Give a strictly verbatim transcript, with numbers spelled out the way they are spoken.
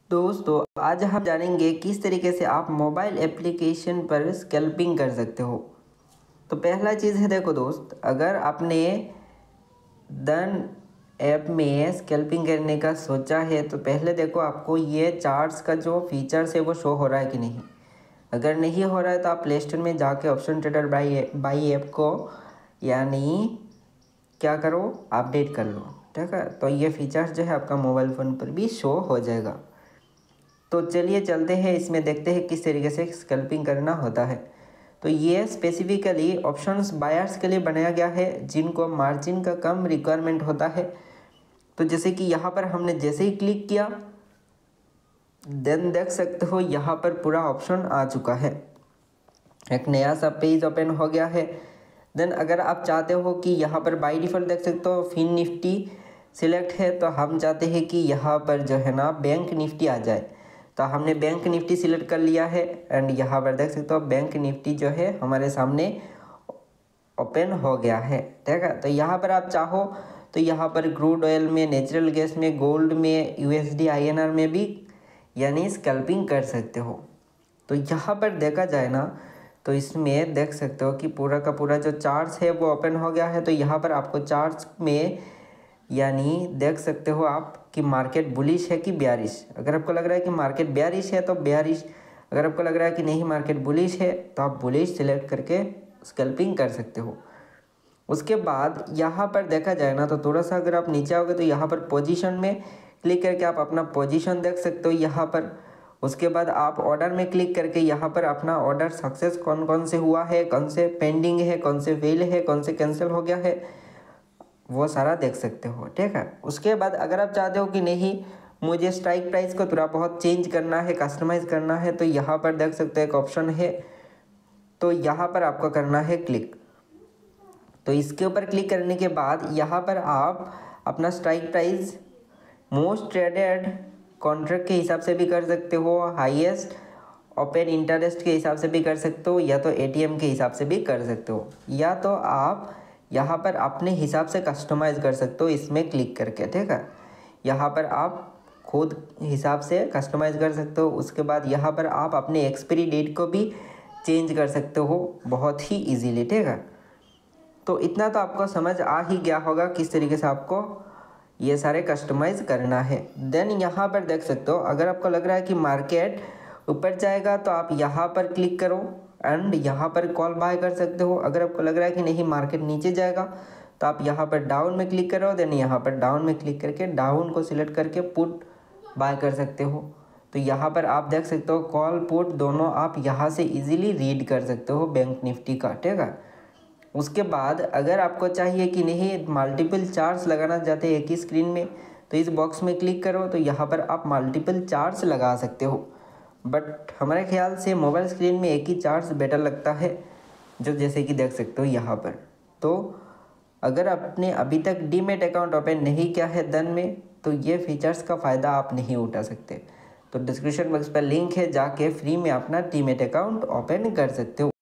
दोस्तों आज हम जानेंगे किस तरीके से आप मोबाइल एप्लीकेशन पर स्कैल्पिंग कर सकते हो। तो पहला चीज़ है, देखो दोस्त, अगर आपने डन ऐप में स्कैल्पिंग करने का सोचा है तो पहले देखो आपको ये चार्ट्स का जो फीचर्स है वो शो हो रहा है कि नहीं। अगर नहीं हो रहा है तो आप प्ले स्टोर में जाके ऑप्शन ट्रेडर बाई बाई ऐप को यानी क्या करो, अपडेट कर लो। ठीक है, तो ये फीचर्स जो है आपका मोबाइल फ़ोन पर भी शो हो जाएगा। तो चलिए चलते हैं, इसमें देखते हैं किस तरीके से स्कैल्पिंग करना होता है। तो ये स्पेसिफिकली ऑप्शंस बायर्स के लिए बनाया गया है जिनको मार्जिन का कम रिक्वायरमेंट होता है। तो जैसे कि यहाँ पर हमने जैसे ही क्लिक किया देन देख सकते हो यहाँ पर पूरा ऑप्शन आ चुका है, एक नया सा पेज ओपन हो गया है। देन अगर आप चाहते हो कि यहाँ पर बाय डिफ़ॉल्ट देख सकते हो फिन निफ्टी सिलेक्ट है, तो हम चाहते हैं कि यहाँ पर जो है ना बैंक निफ्टी आ जाए, तो हमने बैंक निफ्टी सिलेक्ट कर लिया है। एंड यहाँ पर देख सकते हो बैंक निफ्टी जो है हमारे सामने ओपन हो गया है। ठीक है, तो यहाँ पर आप चाहो तो यहाँ पर क्रूड ऑयल में, नेचुरल गैस में, गोल्ड में, यूएसडी आईएनआर में भी यानी स्कैल्पिंग कर सकते हो। तो यहाँ पर देखा जाए ना तो इसमें देख सकते हो कि पूरा का पूरा जो चार्ट्स है वो ओपन हो गया है। तो यहाँ पर आपको चार्ट्स में यानी देख सकते हो आप कि मार्केट बुलिश है कि बेयरिश। अगर आपको लग रहा है कि मार्केट बेयरिश है तो बेयरिश, अगर आपको लग रहा है कि नहीं मार्केट बुलिश है तो आप बुलिश सिलेक्ट करके स्कैल्पिंग कर सकते हो। उसके बाद यहाँ पर देखा जाए ना तो थोड़ा सा अगर आप नीचे आओगे तो यहाँ पर पोजीशन में क्लिक करके आप अपना पोजीशन देख सकते हो यहाँ पर। उसके बाद आप ऑर्डर में क्लिक करके यहाँ पर अपना ऑर्डर सक्सेस कौन कौन से हुआ है, कौन से पेंडिंग है, कौन से फेल है, कौन से कैंसिल हो गया है, वो सारा देख सकते हो। ठीक है, उसके बाद अगर आप चाहते हो कि नहीं मुझे स्ट्राइक प्राइस को थोड़ा बहुत चेंज करना है, कस्टमाइज़ करना है, तो यहाँ पर देख सकते हो एक ऑप्शन है, तो यहाँ पर आपको करना है क्लिक। तो इसके ऊपर क्लिक करने के बाद यहाँ पर आप अपना strike price most traded contract के हिसाब से भी कर सकते हो, हाईएस्ट ओपन इंटरेस्ट के हिसाब से भी कर सकते हो, या तो एटीएम के हिसाब से भी कर सकते हो, या तो आप यहाँ पर अपने हिसाब से कस्टमाइज़ कर सकते हो इसमें क्लिक करके। ठीक है, यहाँ पर आप खुद हिसाब से कस्टमाइज़ कर सकते हो। उसके बाद यहाँ पर आप अपने एक्सपायरी डेट को भी चेंज कर सकते हो बहुत ही ईजीली। ठीक है, तो इतना तो आपको समझ आ ही गया होगा किस तरीके से आपको ये सारे कस्टमाइज़ करना है। देन यहाँ पर देख सकते हो अगर आपको लग रहा है कि मार्केट ऊपर जाएगा तो आप यहाँ पर क्लिक करो एंड यहाँ पर कॉल बाय कर सकते हो। अगर आपको लग रहा है कि नहीं मार्केट नीचे जाएगा तो आप यहाँ पर डाउन में क्लिक करो। देन यहाँ पर डाउन में क्लिक करके डाउन को सिलेक्ट करके पुट बाय कर सकते हो। तो यहाँ पर आप देख सकते हो कॉल पुट दोनों आप यहाँ से इजीली रीड कर सकते हो बैंक निफ्टी का। ठीक है, उसके बाद अगर आपको चाहिए कि नहीं मल्टीपल चार्ट्स लगाना चाहते हैं एक ही स्क्रीन में, तो इस बॉक्स में क्लिक करो, तो यहाँ पर आप मल्टीपल चार्ट्स लगा सकते हो। बट हमारे ख्याल से मोबाइल स्क्रीन में एक ही चार्ट्स बेटर लगता है, जो जैसे कि देख सकते हो यहाँ पर। तो अगर आपने अभी तक डीमैट अकाउंट ओपन नहीं किया है डन में, तो ये फीचर्स का फ़ायदा आप नहीं उठा सकते। तो डिस्क्रिप्शन बॉक्स पर लिंक है, जाके फ्री में अपना डीमैट अकाउंट ओपन कर सकते हो।